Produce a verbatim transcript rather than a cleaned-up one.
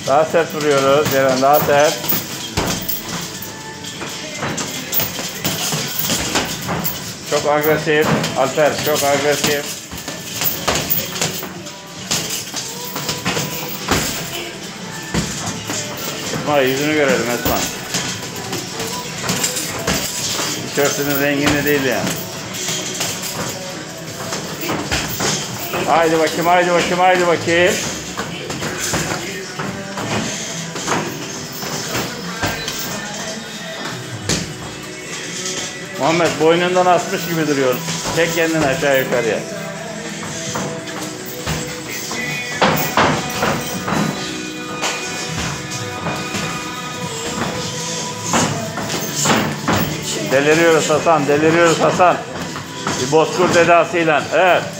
Daha sert vuruyoruz. Ceren daha sert. Çok agresif. Alper çok agresif. Esma yüzünü görelim Esma. Tişörtünün rengini değil yani. Haydi bakayım, haydi bakayım, haydi bakayım. Muhammed boynundan asmış gibi duruyor. Çek kendini aşağı yukarıya. Deliriyoruz Hasan, deliriyoruz Hasan. Bir bozkurt edasıyla. Evet.